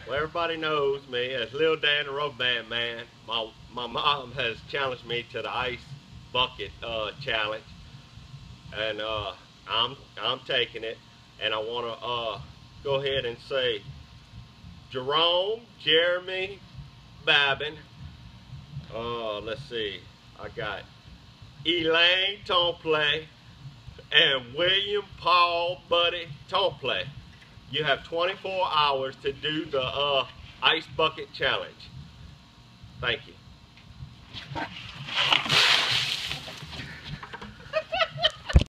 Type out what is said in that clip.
Well, everybody knows me as Lil Dan, the Rubber Band Man. My mom has challenged me to the ice bucket challenge, and I'm taking it. And I want to go ahead and say Jerome, Jeremy, Babin. Let's see. I got Elaine Tomplay and William Paul Buddy Tomplay. You have 24 hours to do the ice bucket challenge. Thank you.